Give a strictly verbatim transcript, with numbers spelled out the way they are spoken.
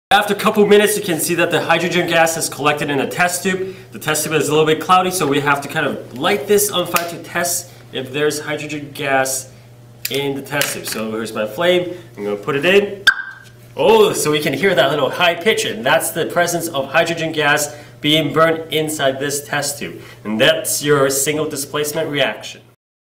After a couple minutes, you can see that the hydrogen gas is collected in a test tube. The test tube is a little bit cloudy, so we have to kind of light this on fire to test if there's hydrogen gas in the test tube. So here's my flame. I'm going to put it in. Oh, so we can hear that little high pitch, and that's the presence of hydrogen gas being burned inside this test tube. And that's your single displacement reaction.